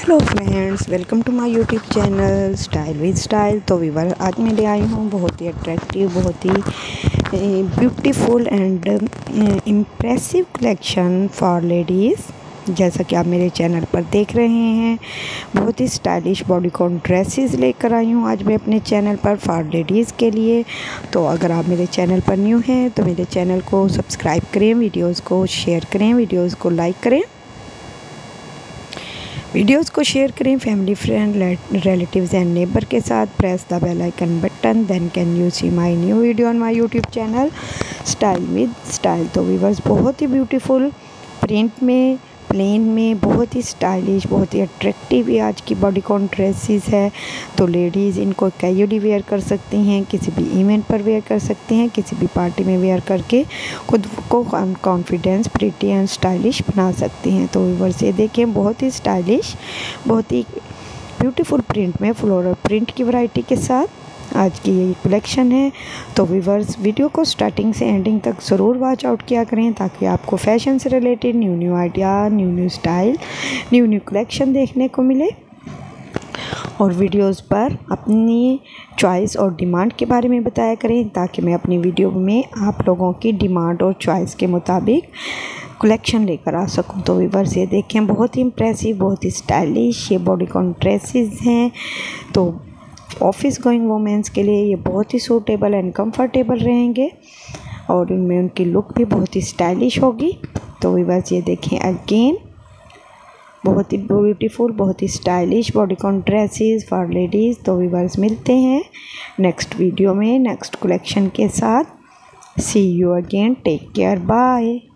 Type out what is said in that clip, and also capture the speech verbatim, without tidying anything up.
Hello friends, welcome to my YouTube channel style with style. तो viewer आज मैं ले आई हूँ बहुत ही अट्रैक्टिव, बहुत ही beautiful and impressive collection for ladies. जैसा कि आप मेरे चैनल पर देख रहे हैं, बहुत ही स्टाइलिश बॉडीकॉन ड्रेसेस लेकर आई हूँ आज मैं अपने चैनल पर फॉर लेडीज़ के लिए। तो अगर आप मेरे चैनल पर न्यू हैं तो मेरे चैनल को सब्सक्राइब करें, वीडियोज़ को शेयर करें, वीडियोज़ को लाइक करें, वीडियोस को शेयर करें family, friend, relatives and neighbour के साथ। Press the bell icon button, then can you see my new video on my YouTube channel style with style. तो व्यूअर्स, बहुत ही ब्यूटीफुल प्रिंट में, प्लेन में, बहुत ही स्टाइलिश, बहुत ही अट्रैक्टिव ये आज की बॉडीकॉन ड्रेसेस है। तो लेडीज़ इनको कैजुअली वेयर कर सकती हैं, किसी भी इवेंट पर वेयर कर सकती हैं, किसी भी पार्टी में वेयर करके खुद को कॉन्फिडेंस, प्रिटी एंड स्टाइलिश बना सकती हैं। तो व्यूअर्स, ये देखें, बहुत ही स्टाइलिश, बहुत ही ब्यूटीफुल प्रिंट में, फ्लोरल प्रिंट की वैरायटी के साथ आज की ये कलेक्शन है। तो व्यूअर्स, वीडियो को स्टार्टिंग से एंडिंग तक ज़रूर वॉच आउट किया करें ताकि आपको फैशन से related new new idea, new new style, new new collection देखने को मिले। और वीडियोस पर अपनी चॉइस और डिमांड के बारे में बताया करें ताकि मैं अपनी वीडियो में आप लोगों की डिमांड और चॉइस के मुताबिक कलेक्शन लेकर आ सकूं। तो व्यूअर्स, ये देखें, बहुत ही इम्प्रेसिव, बहुत ही स्टाइलिश ये बॉडीकॉन ड्रेसेस हैं। तो ऑफिस गोइंग वुमेन्स के लिए ये बहुत ही सूटेबल एंड कंफर्टेबल रहेंगे और इनमें उनकी लुक भी बहुत ही स्टाइलिश होगी। तो व्यूअर्स, ये देखें, अगेन बहुत ही ब्यूटीफुल, बहुत ही stylish bodycon dresses for ladies. तो व्यूअर्स, मिलते हैं नेक्स्ट वीडियो में नेक्स्ट कलेक्शन के साथ। See you again, take care, bye.